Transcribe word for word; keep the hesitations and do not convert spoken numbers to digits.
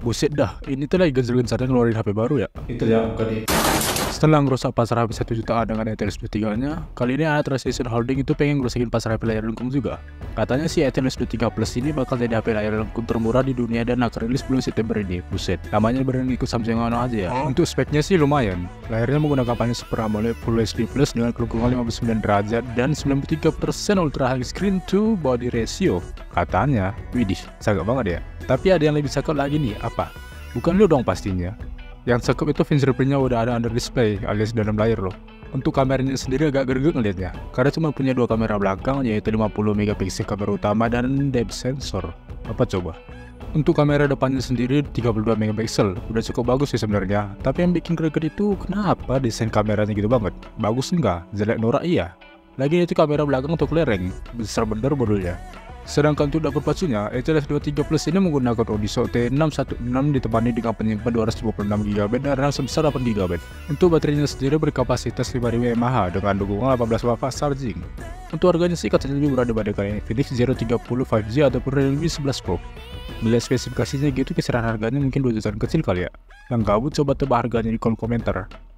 Buset dah, ini tuh lagi gencar-gencarnya ngeluarin H P baru ya. Itu ya, kali. Setelah ngerusak pasar H P satu jutaan dengan A T L S dua tiga nya, kali ini Alat Precision Holding itu pengen ngerusakin pasar H P layar lengkung juga. Katanya si A T L S dua tiga Plus ini bakal jadi H P layar lengkung termurah di dunia dan akan rilis bulan September ini. Buset, namanya beneran ikut Samsung Ono aja ya. Untuk speknya sih lumayan. Layarnya menggunakan panel Super AMOLED Full H D Plus dengan kelengkungan lima puluh sembilan derajat dan sembilan puluh tiga persen Ultra High Screen to Body Ratio. Katanya, widih, cakep banget ya. Tapi ada yang lebih cakep lagi nih, apa? Bukan lu dong pastinya. Yang cakep itu fingerprintnya udah ada under display alias dalam layar loh. Untuk kameranya sendiri agak gerget ngeliatnya, karena cuma punya dua kamera belakang yaitu lima puluh megapiksel kamera utama dan depth sensor. Apa coba? Untuk kamera depannya sendiri tiga puluh dua megapiksel, udah cukup bagus sih sebenarnya. Tapi yang bikin greget itu kenapa desain kameranya gitu banget? Bagus enggak? Jelek norak iya. Lagi itu kamera belakang untuk lereng, besar bener modulnya. Sedangkan untuk dapur pacunya, A T L S dua tiga Plus ini menggunakan Odiso T enam satu enam ditemani dengan penyimpan dua ratus dua puluh enam giga byte dan RAM sebesar delapan giga byte. Untuk baterainya sendiri berkapasitas lima ribu mAh dengan dukungan delapan belas watt fast charging. Untuk harganya sih katanya lebih murah dibandingkan Infinix Zero tiga puluh lima G ataupun Realme sebelas Pro. Melihat spesifikasinya gitu, kisaran harganya mungkin dua jutaan kecil kali ya. Yang gabut coba tebak harganya di kolom komentar.